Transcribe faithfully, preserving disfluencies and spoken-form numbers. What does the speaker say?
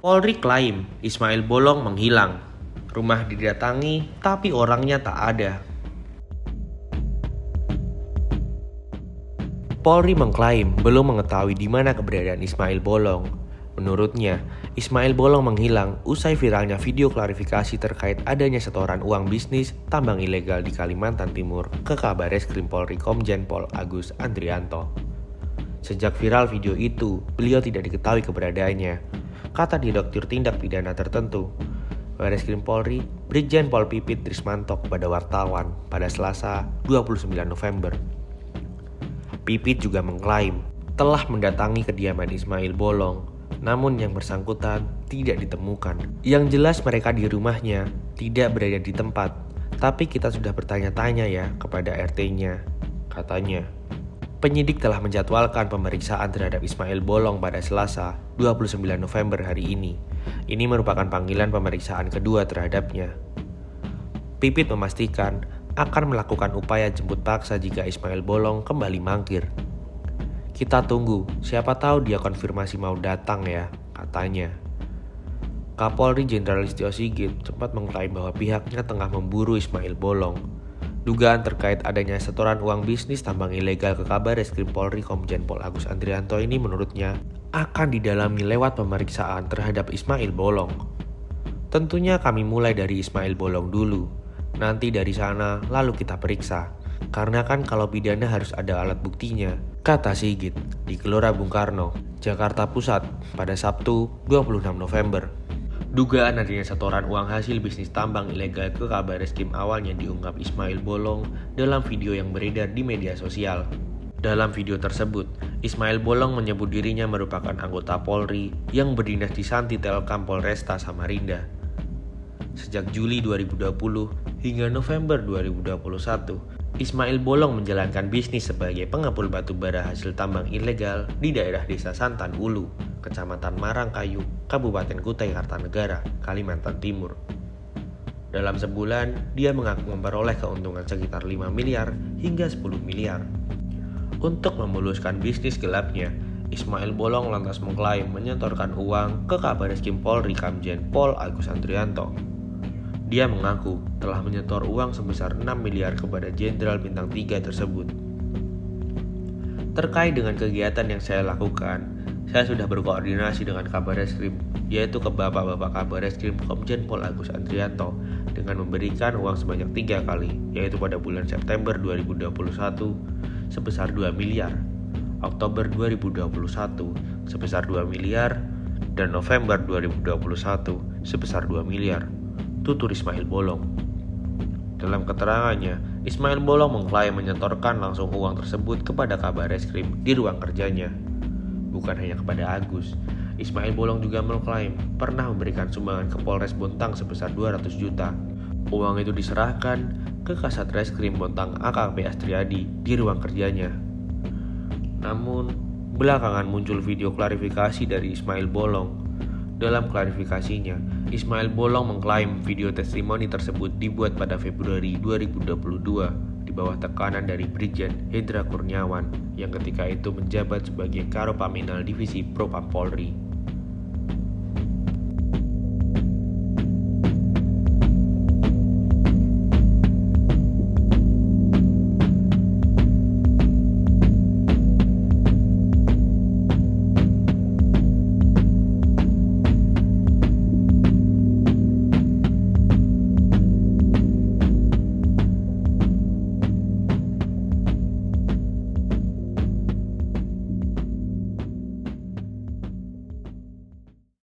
Polri klaim Ismail Bolong menghilang. Rumah didatangi tapi orangnya tak ada. Polri mengklaim belum mengetahui di mana keberadaan Ismail Bolong. Menurutnya, Ismail Bolong menghilang usai viralnya video klarifikasi terkait adanya setoran uang bisnis tambang ilegal di Kalimantan Timur ke Kabareskrim Polri Komjen Pol Agus Andrianto. Sejak viral video itu, beliau tidak diketahui keberadaannya, kata Direktur Tindak Pidana Tertentu Bareskrim Polri Brigjen Pol Pipit Trismanto kepada wartawan pada Selasa dua puluh sembilan November. Pipit juga mengklaim telah mendatangi kediaman Ismail Bolong, namun yang bersangkutan tidak ditemukan. Yang jelas mereka di rumahnya, tidak berada di tempat, tapi kita sudah bertanya-tanya ya kepada R T-nya, katanya. Penyidik telah menjadwalkan pemeriksaan terhadap Ismail Bolong pada Selasa dua puluh sembilan November hari ini. Ini merupakan panggilan pemeriksaan kedua terhadapnya. Pipit memastikan akan melakukan upaya jemput paksa jika Ismail Bolong kembali mangkir. Kita tunggu, siapa tahu dia konfirmasi mau datang ya, katanya. Kapolri Jenderal Listio Sigit sempat mengklaim bahwa pihaknya tengah memburu Ismail Bolong. Dugaan terkait adanya setoran uang bisnis tambang ilegal ke Kabareskrim Polri Komjen Pol Agus Andrianto ini menurutnya akan didalami lewat pemeriksaan terhadap Ismail Bolong. Tentunya kami mulai dari Ismail Bolong dulu, nanti dari sana lalu kita periksa. Karena kan kalau pidana harus ada alat buktinya, kata Sigit di Gelora Bung Karno, Jakarta Pusat pada Sabtu dua puluh enam November. Dugaan adanya setoran uang hasil bisnis tambang ilegal ke Kabareskrim awalnya diungkap Ismail Bolong dalam video yang beredar di media sosial. Dalam video tersebut, Ismail Bolong menyebut dirinya merupakan anggota Polri yang berdinas di Santi Telkom Polresta Samarinda. Sejak Juli dua ribu dua puluh hingga November dua ribu dua puluh satu, Ismail Bolong menjalankan bisnis sebagai pengepul batu bara hasil tambang ilegal di daerah Desa Santan Ulu, Kecamatan Marangkayu, Kabupaten Kutai Kartanegara, Kalimantan Timur. Dalam sebulan, dia mengaku memperoleh keuntungan sekitar lima miliar hingga sepuluh miliar. Untuk memuluskan bisnis gelapnya, Ismail Bolong lantas mengklaim menyetorkan uang ke Kabareskrim Polri Komjen Pol Agus Andrianto. Dia mengaku telah menyetor uang sebesar enam miliar kepada Jenderal Bintang tiga tersebut. Terkait dengan kegiatan yang saya lakukan, saya sudah berkoordinasi dengan Kabareskrim, yaitu ke Bapak-Bapak Kabareskrim Komjen Pol Agus Andrianto dengan memberikan uang sebanyak tiga kali, yaitu pada bulan September dua ribu dua puluh satu sebesar dua miliar, Oktober dua ribu dua puluh satu sebesar dua miliar, dan November dua ribu dua puluh satu sebesar dua miliar. Tutur Ismail Bolong. Dalam keterangannya, Ismail Bolong mengklaim menyetorkan langsung uang tersebut kepada Kabareskrim di ruang kerjanya. Bukan hanya kepada Agus, Ismail Bolong juga mengklaim pernah memberikan sumbangan ke Polres Bontang sebesar dua ratus juta. Uang itu diserahkan ke Kasat Reskrim Bontang A K P Astriadi di ruang kerjanya. Namun, belakangan muncul video klarifikasi dari Ismail Bolong. Dalam klarifikasinya, Ismail Bolong mengklaim video testimoni tersebut dibuat pada Februari dua ribu dua puluh dua di bawah tekanan dari Brigjen Hendra Kurniawan yang ketika itu menjabat sebagai Karopaminal Divisi Propam Polri.